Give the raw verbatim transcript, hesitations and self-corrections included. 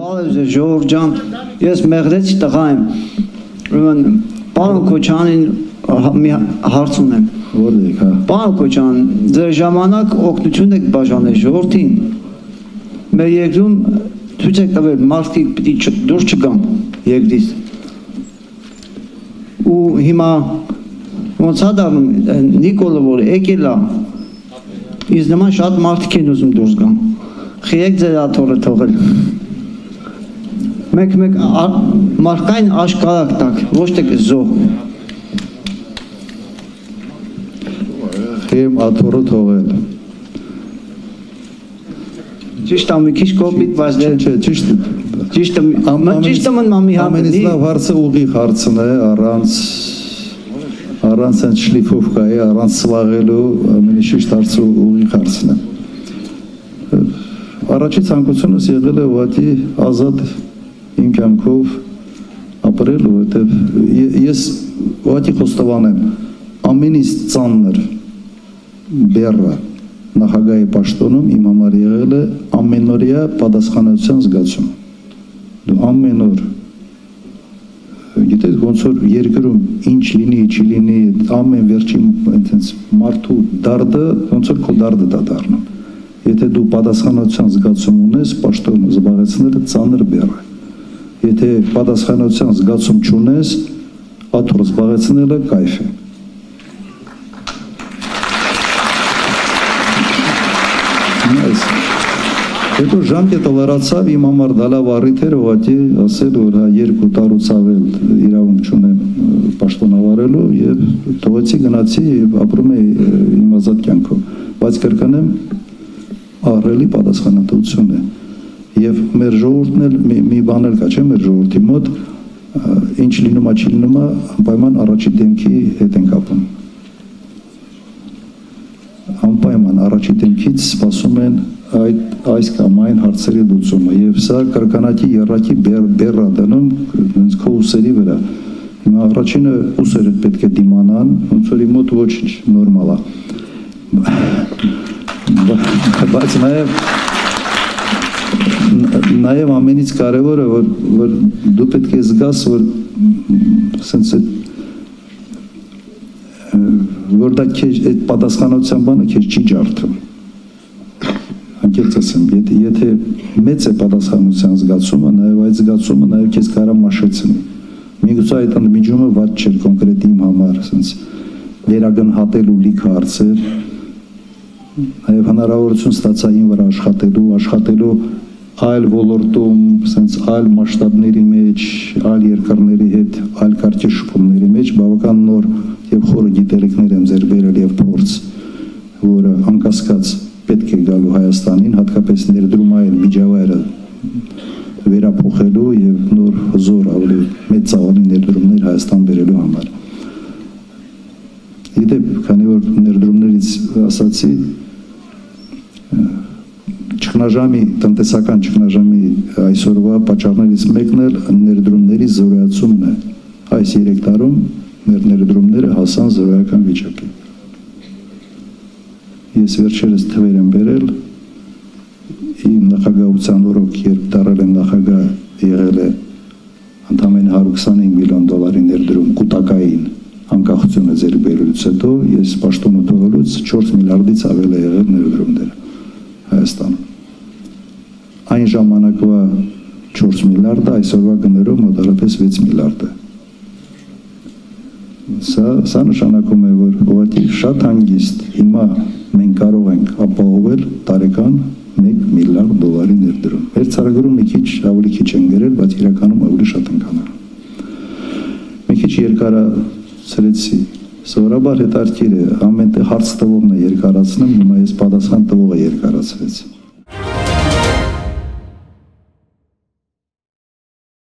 Բալեզե Ժողովուրդ ջան, ես Մեղրեցի տղա եմ։ Ուրեմն պարոն Քոչանին մի հարց ունեմ։ Որտե՞ք, հա։ Պարոն Քոչան, ձեր ժամանակ օգնություն եք բաժանել ժողովրդին։ Մեր երկրում ցույց եք տվել մարդիկ պիտի դուրս չգան երկրից։ Ու հիմա ոնց է դառնում Նիկոլը, որ եկել է, ինձ նման շատ մարդիկ են ուզում դուրս գան։ Խիեք ձեր աթոռը թողել։ Մեկ մեկ մարդկային աշկարակ տակ, ոչ թե զոհ։ Խիեմ աթոռը թողել։ Ճիշտ է, մի քիչ կոպիտ, բայց Չէ, չէ, ճիշտ է։ Ճիշտ է, ճիշտ է մնում մի ամենից լավ հարցը ուղիղ հարցն է, առանց առանց այն շլիֆովկայի, առանց սվաղելու, ամենից ճիշտ հարցը ուղիղ հարցն է։ Առաջի ցանկությունս եղել է ուղղակի ազատ իմ կյանքով ապրել, որովհետև ես ուղղակի խոստովանեմ, ամենից ծանր բեռը նախագահի պաշտոնում իմ համար եղել է ամենօրյա պատասխանատվության զգացում։ Դու ամեն օր գիտես ոնց որ երկրում ինչ լինի, չի լինի, ամեն վերջին այնպես մարդու դարդը ոնց որ քո դարդը դա դառնում։ Եթե դու պատասխանատվության զգացում ունես, պաշտոնը զբաղեցնելը ծանր բեռ է։ Եթե պատասխանատվության զգացում չունես, աթոռ զբաղեցնելը կայֆ է։ Հետո ժամկետը լրացավ, իմ համար դա լավ առիթ էր ուղղակի ասել, որ հա երկու տարուց ավել իրավունք չունեմ պաշտոնավարելու եւ թողեցի գնացի եւ ապրում էի իմ ազատ կյանքով։ Բայց կրկնեմ, ահռելի պատասխանատվություն է։ Եվ մեր ժողովուրդն էլ մի բան էլ կա, չէ՞, մեր ժողովրդի մոտ ինչ լինում է, չի լինում է, անպայման առաջի դեմքի հետ են կապում։ Անպայման առաջի դեմքից սպասում են այդ այս կամ այն հարցերի լուծումը եւ սա կրկնակի երրակի բեռա դնում հենց քո ուսերի վրա։ Հիմա առաջինը ուսերը պետք է դիմանան, ոնց որ իմ մոտ ոչինչ նորմալ է։ Բայց նաեւ նաեւ ամենից կարևորը որ որ դու պետք է զգաս որ sense որ դա քեզ այդ պատասխանատվության բանը քեզ չի ջարդում։ Անկեղծ ասեմ, եթե եթե մեծ է պատասխանատվության զգացումը, նաև այդ զգացումը նաև քեզ կարա մաշեցնի։ Միգուցե այդ ընդմիջումը ված չէր կոնկրետ իմ համար, ասենց վերագնահատելու լիք հարցեր, նաև հնարավորություն ստացա իմ վրա աշխատելու, աշխատելու այլ ոլորտում, ասենց այլ մասշտաբների մեջ, այլ երկրների հետ, այլ կարգեշփումների մեջ բավական նոր եւ խորը գիտելիքներ եմ ձեռք բերել եւ փորձ, որը անկասկած պետք է գալու Հայաստանին, հատկապես ներդրումային միջավայրը վերափոխելու եւ նոր հզոր ավելի մեծ ծավալի ներդրումներ Հայաստան բերելու համար։ Գիտեք, քանի որ ներդրումներից ասացի, ճգնաժամի, տնտեսական ճգնաժամի այսօրվա պատճառներից մեկն էլ ներդրումների զրոյացումն է։ Այս երեք տարում մեր ներդրումները հասան զրոյական վիճակի։ Ես վերջերս թվեր եմ բերել, իմ նախագահության օրոք, երբ դարել եմ նախագահ, եղել է ընդամենը հարյուր քսանհինգ միլիոն դոլարի ներդրում կուտակային անկախությունը ձեռք բերելուց հետո, ես պաշտոնը թողելուց չորս միլիարդից ավել է եղել ներդրումները Հայաստանում։ Այն ժամանակվա չորս միլիարդը այսօրվա գներով մոտավորապես վեց միլիարդ է։ Սա, սա նշանակում է, որ ուղղակի շատ հանգիստ հիմա մենք կարող ենք ապահովել տարեկան մեկ միլիարդ դոլարի ներդրում։ Մեր ցուցակում մի քիչ ավելի քիչ են գրել, բայց իրականում ավելի շատ են կանալ։ Մի քիչ երկարացրեցի։ Սովորաբար հետաքրքիր է, ամեն տեղ հարց տվողն է երկարացնում, հիմա ես պատասխան տվողը երկարացրեցի։